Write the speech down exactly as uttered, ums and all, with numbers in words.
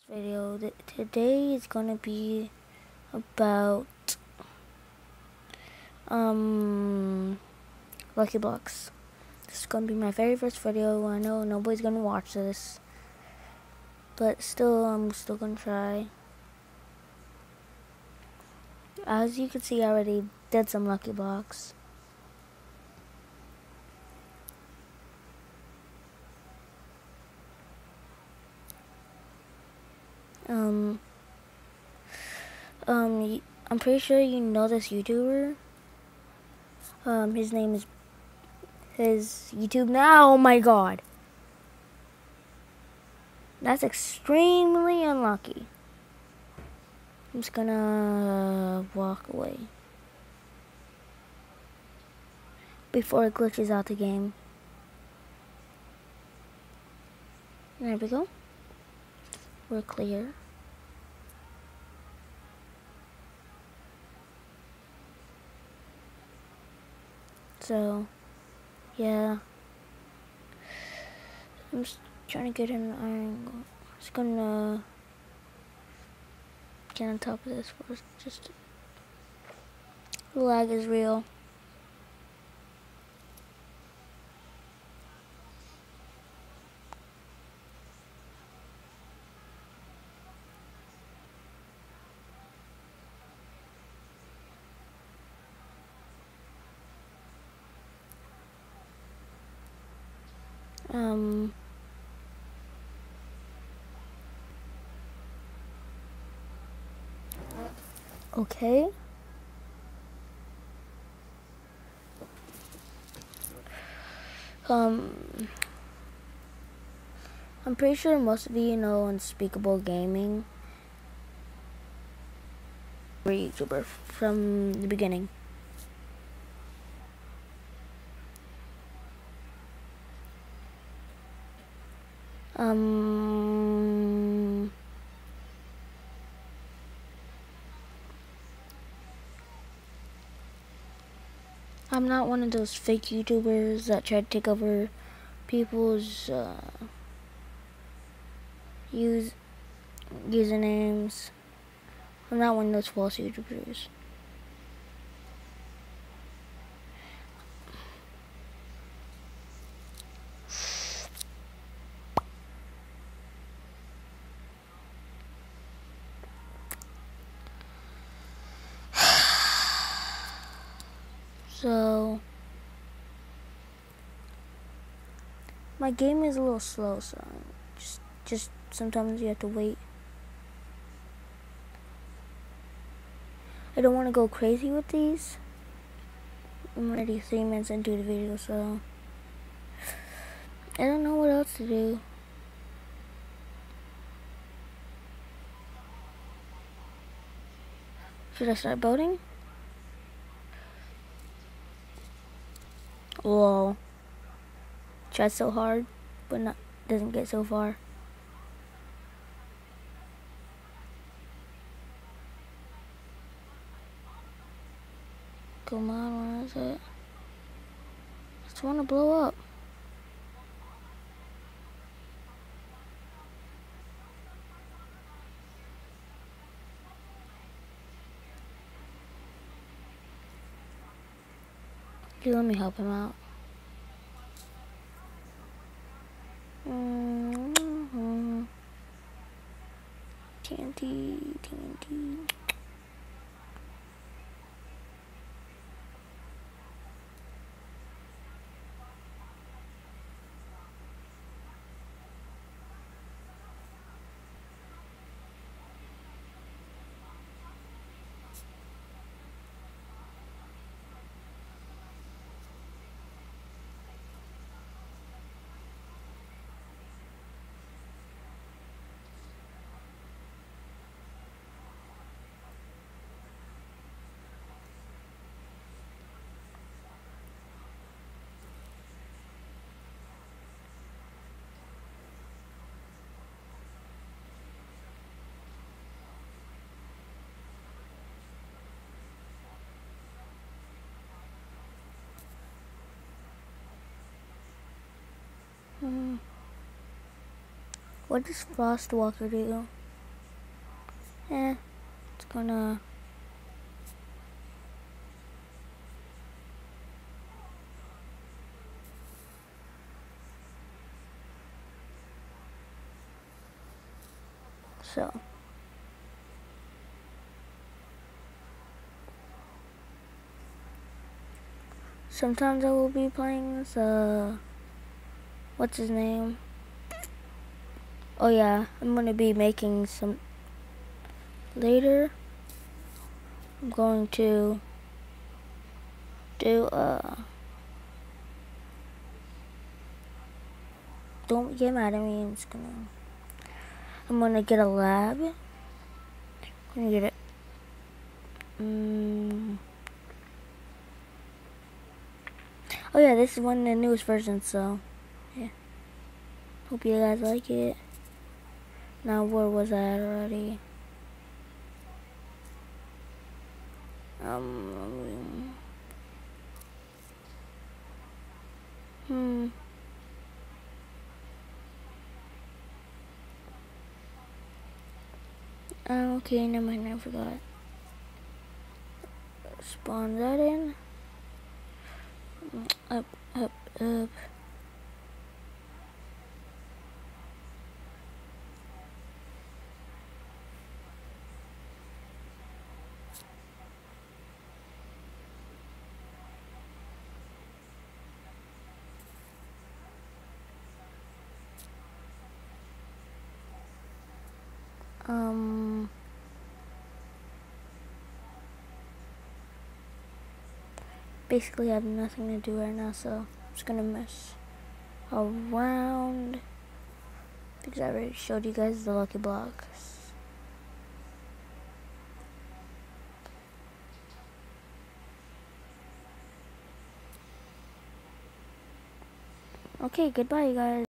Video th today is gonna be about um Lucky Blocks. This is gonna be my very first video. I know nobody's gonna watch this, but still, I'm still gonna try. As you can see, I already did some Lucky Blocks. Um, um, I'm pretty sure you know this YouTuber. Um, his name is his YouTube now. Oh my God, that's extremely unlucky. I'm just gonna walk away before it glitches out the game. There we go. We're clear. So, yeah. I'm just trying to get an iron. Just gonna get on top of this first. Just the lag is real. Um. Okay. Um. I'm pretty sure most of you know Unspeakable Gaming. We're a YouTuber from the beginning. Um. I'm not one of those fake YouTubers that try to take over people's uh, use usernames. I'm not one of those false YouTubers. So my game is a little slow, so just just sometimes you have to wait. I don't want to go crazy with these. I'm already three minutes into the video, so I don't know what else to do. Should I start boating? Whoa. Tried so hard, but not doesn't get so far. Come on, where is it? Just want to blow up. Here, let me help him out. Mm-hmm. T N T, T N T. Hmm. What does Frostwalker do? Eh, it's gonna. So. Sometimes I will be playing this, uh, what's his name? Oh yeah, I'm gonna be making some, later, I'm going to do, uh, don't get mad at me, I'm just gonna, I'm gonna get a lab, I'm gonna get it, um, oh yeah, this is one of the newest versions, so, yeah, hope you guys like it. Now, where was I at already? Um, hmm. Oh, okay, never mind, I forgot. Spawn that in. Up, up, up. Um, basically I have nothing to do right now, so I'm just gonna mess around because I already showed you guys the lucky blocks. Okay, goodbye, you guys.